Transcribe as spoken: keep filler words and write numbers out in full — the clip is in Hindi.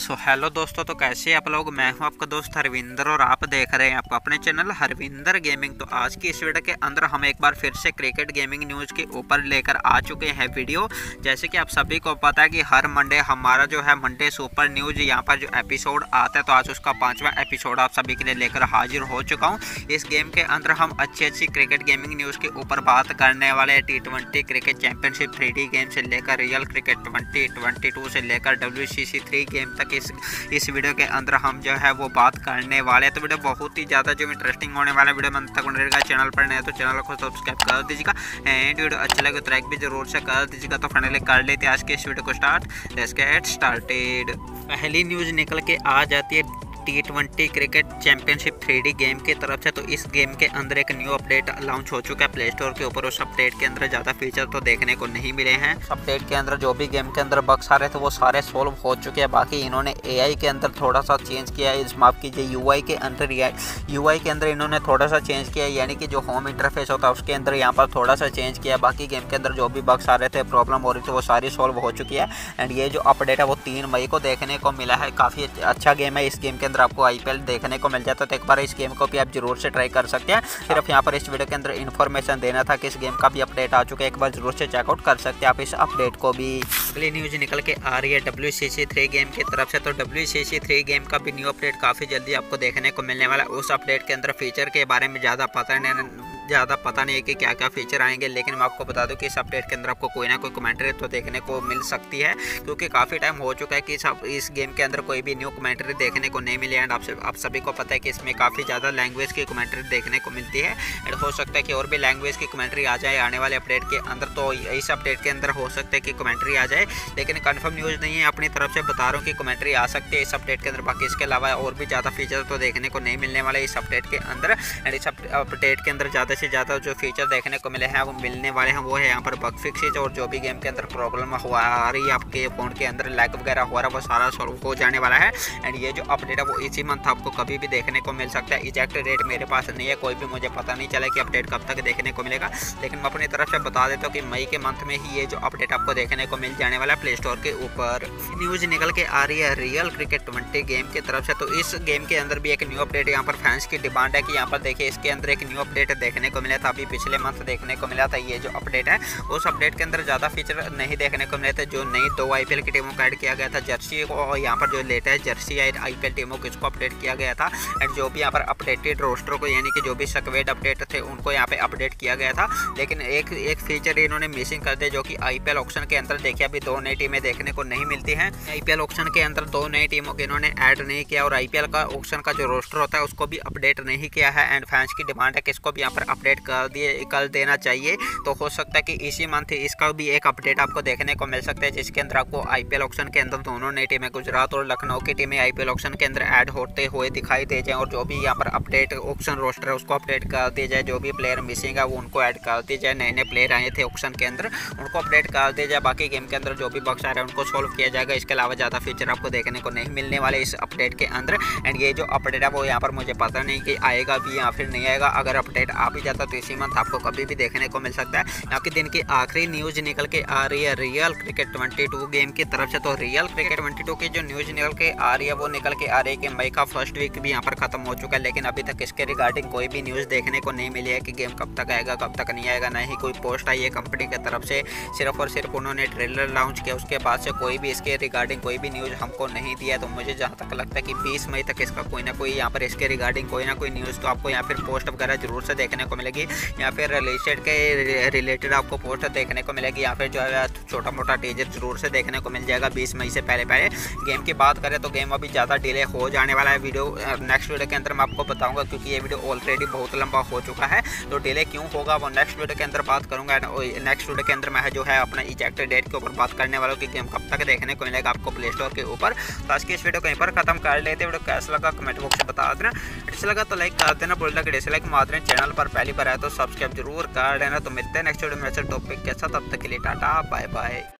सो हेलो दोस्तों, तो कैसे आप लोग। मैं हूं आपका दोस्त हरविंदर और आप देख रहे हैं आपको अपने चैनल हरविंदर गेमिंग। तो आज की इस वीडियो के अंदर हम एक बार फिर से क्रिकेट गेमिंग न्यूज़ के ऊपर लेकर आ चुके हैं वीडियो। जैसे कि आप सभी को पता है कि हर मंडे हमारा जो है मंडे सुपर न्यूज़ यहाँ पर जो एपिसोड आता है, तो आज उसका पाँचवा एपिसोड आप सभी के लिए लेकर हाजिर हो चुका हूँ। इस गेम के अंदर हम अच्छी अच्छी क्रिकेट गेमिंग न्यूज़ के ऊपर बात करने वाले हैं। T twenty cricket championship three D game से लेकर real cricket twenty twenty two से लेकर W C C three game तक इस इस वीडियो के अंदर हम जो है वो बात करने वाले हैं। तो वीडियो बहुत ही ज़्यादा जो इंटरेस्टिंग होने वाला वीडियो में तक रहेगा। चैनल पर नए तो चैनल को सब्सक्राइब कर दीजिएगा एंड वीडियो अच्छा लगे तो लाइक भी जरूर से कर दीजिएगा। तो फाइनली कर लेते हैं आज के इस वीडियो को स्टार्ट। Let's get started. पहली न्यूज़ निकल के आ जाती है T twenty cricket championship three D game की तरफ से। तो इस गेम के अंदर एक न्यू अपडेट लॉन्च हो चुका है प्ले स्टोर के ऊपर। उस अपडेट के अंदर ज़्यादा फीचर तो देखने को नहीं मिले हैं। अपडेट के अंदर जो भी गेम के अंदर बग्स आ रहे थे वो सारे सोल्व हो चुके हैं। बाकी इन्होंने एआई के अंदर थोड़ा सा चेंज किया है। इस माफ कीजिए यूआई के अंदर यूआई के अंदर इन्होंने थोड़ा सा चेंज किया है, यानी कि जो होम इंटरफेस होता है उसके अंदर यहाँ पर थोड़ा सा चेंज किया है। बाकी गेम के अंदर जो भी बग्स आ रहे थे, प्रॉब्लम हो रही थी, वो सारी सोल्व हो चुकी है। एंड ये जो अपडेट है वो तीन मई को देखने को मिला है। काफ़ी अच्छा गेम है। इस गेम के अंदर आपको आईपीएल देखने को मिल जाता है, तो एक बार इस गेम को भी आप जरूर से ट्राई कर सकते हैं। सिर्फ यहाँ पर इस वीडियो के अंदर इन्फॉर्मेशन देना था कि इस गेम का भी अपडेट आ चुका है। एक बार जरूर से चेकआउट कर सकते हैं आप इस अपडेट को भी। अगली न्यूज निकल के आ रही है W C C three game की तरफ से। तो W C C three game का भी न्यू अपडेट काफ़ी जल्दी आपको देखने को मिलने वाला है। उस अपडेट के अंदर फीचर के बारे में ज़्यादा पता नहीं ज़्यादा पता नहीं है कि क्या क्या फीचर आएंगे, लेकिन मैं आपको बता दूं कि इस अपडेट के अंदर आपको कोई ना कोई कमेंट्री तो देखने को मिल सकती है, क्योंकि काफ़ी टाइम हो चुका है कि सब इस गेम के अंदर कोई भी न्यू कमेंट्री देखने को नहीं मिली। एंड आप आप सभी को पता है कि इसमें काफ़ी ज़्यादा लैंग्वेज की कमेंट्री देखने को मिलती है। एंड हो सकता है कि और भी लैंग्वेज की कमेंट्री आ जाए आने वाले अपडेट के अंदर। तो इस अपडेट के अंदर हो सकता है कि कमेंट्री आ जाए, लेकिन कन्फर्म न्यूज़ नहीं है। अपनी तरफ से बता रहा हूँ कि कमेंट्री आ सकती है इस अपडेट के अंदर। बाकी इसके अलावा और भी ज़्यादा फीचर तो देखने को नहीं मिलने वाले इस अपडेट के अंदर। एंड इस अपडेट के अंदर ज़्यादा से ज़्यादा जो फीचर देखने को मिले हैं वो मिलने वाले हैं वो है यहाँ पर बग फिक्सेज, और जो भी गेम के अंदर प्रॉब्लम हुआ आ रही है, आपके फोन के अंदर लैग वगैरह हो रहा है, वो सारा सॉल्व हो जाने वाला है। एंड ये जो अपडेट है वो इसी मंथ आपको कभी भी देखने को मिल सकता है। एग्जैक्ट डेट मेरे पास नहीं है, कोई भी मुझे पता नहीं चला कि अपडेट कब तक देखने को मिलेगा, लेकिन मैं अपनी तरफ से बता देता हूँ कि मई के मंथ में ही ये जो अपडेट आपको देखने को मिल जाने वाला है प्ले स्टोर के ऊपर। न्यूज़ निकल के आ रही है रियल क्रिकेट ट्वेंटी गेम की तरफ से। तो इस गेम के अंदर भी एक न्यू अपडेट यहाँ पर फैंस की डिमांड है कि यहाँ पर देखिए इसके अंदर एक न्यू अपडेट देखने को मिला था। अभी पिछले मंथ देखने को मिला था ये जो अपडेट है। उस अपडेट के अंदर ज़्यादा फीचर नहीं देखने को मिले थे। जो नई दो आईपीएल की टीमों को ऐड किया गया था, जर्सी को, और यहाँ पर जो लेटेस्ट जर्सी आईपीएल टीमों को इसको अपडेट किया गया था। एंड जो भी यहाँ पर अपडेटेड रोस्टर को, यानी कि जो भी स्क्वेड अपडेट थे उनको यहाँ पे अपडेट किया गया था। लेकिन एक एक फीचर इन्होंने मिसिंग कर दिया, जो कि आईपीएल ऑक्शन के अंदर देखिए अभी दो नई टीमें देखने को नहीं मिलती हैं। आईपीएल ऑक्शन के अंदर दो नई टीमों को इन्होंने ऐड नहीं किया, और आईपीएल का ऑक्शन का जो रोस्टर होता है उसको भी अपडेट नहीं किया है। एंड फैंस की डिमांड है कि इसको भी यहाँ पर अपडेट कर दिए कर देना चाहिए। तो हो सकता है कि इसी मंथ इसका भी एक अपडेट आपको देखने को मिल सकता है, जिसके अंदर आपको आईपीएल ऑक्शन के अंदर दोनों नई टीमें, गुजरात और लखनऊ की टीमें आईपीएल ऑक्शन के अंदर ऐड होते हुए दिखाई दे जाए। और जो भी यहाँ पर अपडेट ऑक्शन रोस्टर है उसको अपडेट कर दिया जाए। जो भी प्लेयर मिसिंग है वो उनको ऐड कर दिया जाए। नए नए प्लेयर आए थे ऑक्शन के अंदर उनको अपडेट कर दिया जाए। बाकी गेम के अंदर जो भी बग्स आ रहे हैं उनको सोल्व किया जाएगा। इसके अलावा ज़्यादा फीचर आपको देखने को नहीं मिलने वाले इस अपडेट के अंदर। एंड ये जो अपडेट है वो यहाँ पर मुझे पता नहीं कि आएगा भी या फिर नहीं आएगा। अगर अपडेट आ भी जाता तो इसी मंथ आपको कभी भी देखने को मिल सकता है। यहाँ की दिन की आखिरी न्यूज़ निकल के आ रही है real cricket twenty two game की तरफ से। तो रियल क्रिकेट ट्वेंटी टू की जो न्यूज़ निकल के आ रही है वो निकल के आ रही है कि मई का फर्स्ट वीक भी यहाँ पर खत्म हो चुका है, लेकिन अभी तक इसके रिगार्डिंग कोई भी न्यूज़ देखने को नहीं मिली है कि गेम कब तक आएगा कब तक नहीं आएगा। ना ही कोई पोस्ट आई है कंपनी की तरफ से। सिर्फ और सिर्फ उन्होंने ट्रेलर लॉन्च किया, उसके बाद से कोई भी इसके रिगार्डिंग कोई भी न्यूज़ हमको नहीं दिया। तो मुझे जहाँ तक लगता है कि बीस मई तक इसका कोई ना कोई यहाँ पर इसके रिगार्डिंग कोई ना कोई न्यूज़ तो आपको यहाँ फिर पोस्ट वगैरह जरूर से देखने को मिलेगी, या फिर रिलेटेड के रिलेटेड आपको पोस्ट देखने को मिलेगी, या फिर जो है छोटा मोटा टीजर जरूर से देखने को मिल जाएगा बीस मई से पहले पहले। गेम की बात करें तो गेम अभी ज़्यादा डिले हो जाने वाला है। वीडियो नेक्स्ट वीडियो के अंदर मैं आपको बताऊंगा, क्योंकि ये वीडियो ऑलरेडी बहुत लंबा हो चुका है। तो डिले क्यों होगा वो नेक्स्ट वीडियो के अंदर बात करूंगा। नेक्स्ट वीडियो के अंदर मैं जो है अपना एग्जैक्ट डेट के ऊपर बात करने वाला हूँ कि गेम कब तक देखने को मिलेगा आपको प्ले स्टोर के ऊपर। तो आज की इस वीडियो को यहीं पर खत्म कर लेते हैं। वीडियो कैसा लगा कमेंट बॉक्स में बता देना। अच्छा लगा तो लाइक कर देना, बोलना कि डिसलाइक मार देना। चैनल पर पहली बार आया तो सब्सक्राइब जरूर कर देना। तो मिलते हैं नेक्स्ट वीडियो में ऐसे टॉपिक के साथ, तब तक के लिए टाटा बाय बाय।